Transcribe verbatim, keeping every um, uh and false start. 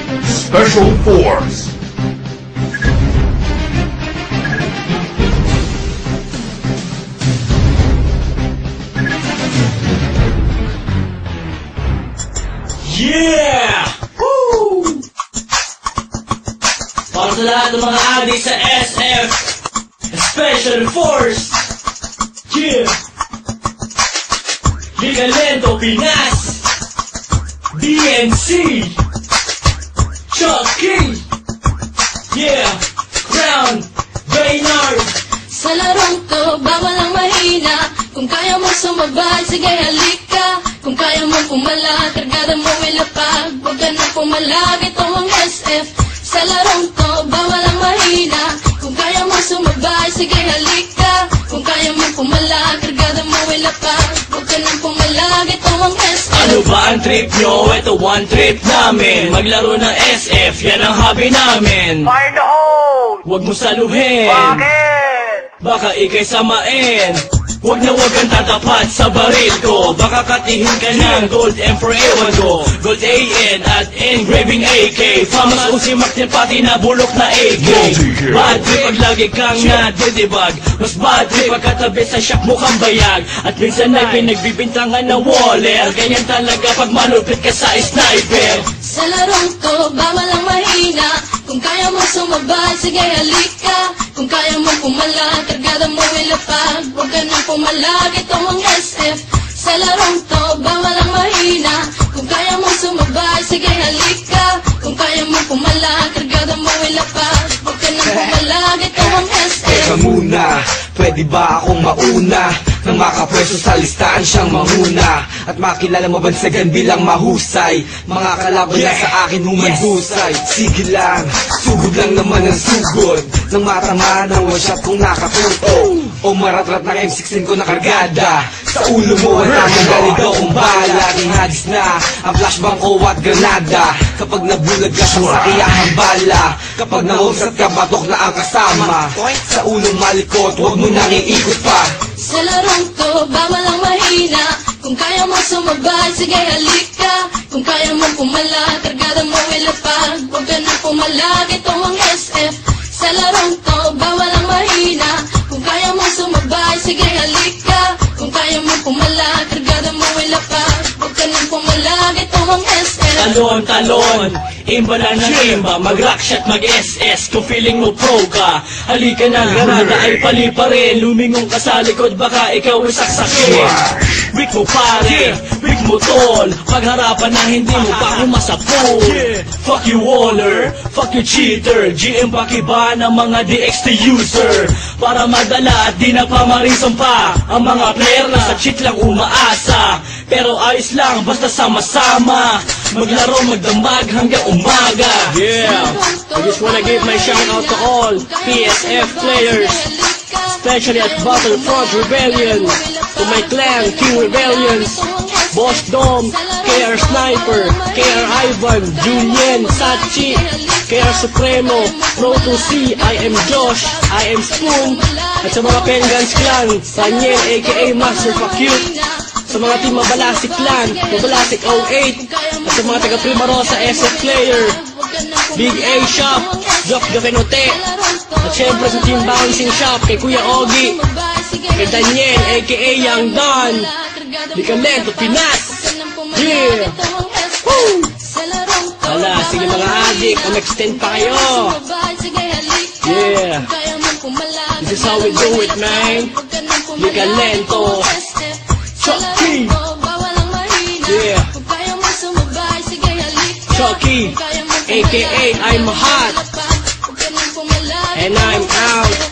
Special Force. Yeah! Woo! Para sa lahat ng mga adik sa S F Special Force. Yeah! Liga Lento Pinas, D N C, Chucky, yeah, Crown, Baynard. Sa larong to, bawal ang mahina. Kung kaya mo sumabay, sige halika. Kung kaya mo pumala, kargada mo ilapag. Huwag ka nang pumalag, ito ang S F. Sa larong to, bawal ang mahina. Kung kaya mo sumabay, sige halika. Kung kaya mo pumala, kargada mo ilapag. Huwag ka nang pumalag, ito ang S F. Ano ba ang trip nyo? Ito one trip namin. Maglaro ng S F, yan ang hobby namin. Find the hole! Huwag mo saluhin. Bakit? Baka ikay samain. Huwag na huwag kang tatapat sa baril ko. Baka katihin ka ng gold M for ewan ko. Gold A N at engraving A K. Famas usimak din pati na bulok na A K. Bad trip pag lagi kang nadidibag. Mas bad trip pag katabi sa shop mukhang bayag. At minsan ay pinagbibintangan na waller. Ganyan talaga pag malupit ka sa sniper. Sa larong to, bawal ang mahina. Kung kaya mo sumabay, sige halika. Kung kaya mo pumala, kargada mo ilapag. Huwag ka nang pumalag, ito ang S F. Sa larong to, bawal ang mahina. Kung kaya mo sumabay, sige halika. Kung kaya mo pumala, kargada mo ilapag. Huwag ka nang pumalag, ito ang S F. Teka muna, pwede ba akong mauna? Nang makapwesto sa listahan siyang manguna. At makilala mabansagan bilang mahusay. Mga kalaban na sa akin humanhusay. Sige lang, sugod lang naman ang sugod. Nang matama ng one shot kong nakatuto. O maratrat ng M sixteen ko na kargada. Sa ulo mo ang tatanggalin daw kong bala. Aking hadis na ang flashbang ko at granada. Kapag nabulag ka sa sakiyahang bala. Kapag nahusat ka batok na ang kasama. Sa ulong malikot, huwag mo nang iikot pa. Sa larong to, bawal ang mahina. Kung kaya mo sumabay, sige halika. Kung kaya mo pumala, kargada mo ilapag. Huwag ka nang pumalag, ito ang S F. Sa larong to, bawal ang mahina. Kung kaya mo sumabay, sige halika. Kung kaya mo pumala, kargada mo ilapag. Huwag ka nang pumalag, ito ang S F. Talon, talon, imba na ng imba. Mag-rock shot, mag-S S. Kung feeling mo pro ka, halika na, granada ay pali pa rin. Lumingong ka sa likod, baka ikaw ay saksakin. Weak mo pare, weak mo tol. Pagharapan na hindi mo pa kumasapol. Fuck you waller, fuck you cheater. G M pakiba ng mga D X T user. Para madala at di na pamarisong pa ang mga player na sa cheat lang umaasa. Pero ayos lang, basta sama-sama. Maglaro, magdamag hanggang umaga. Yeah, I just wanna give my shout out to all P S F players, especially at Battlefront Rebellion, to my clan, King Rebellions, Boss Dom, K R Sniper, K R Ivan, Julian, Sachi, K R Supremo, Pro two C, I am Josh, I am Spoon, at sa mga Pengans Clan, Daniel aka Master Fakute, sa mga team Mabalasik Clan, Mabalasik oh eight, at sa mga taga Primarosa S F player, Big A Shop, Jock Gavenote, at syempre sa team Bouncing Shop, kay Kuya Ogie, kay Daniel aka Young Don, Liga Lento Pinas. Yeah! Woo! Wala, sige mga adik, mag-extend pa kayo. Yeah! This is how we do it, man. Liga Lento. Chucky! Yeah! Chucky, aka I'm hot, and I'm out.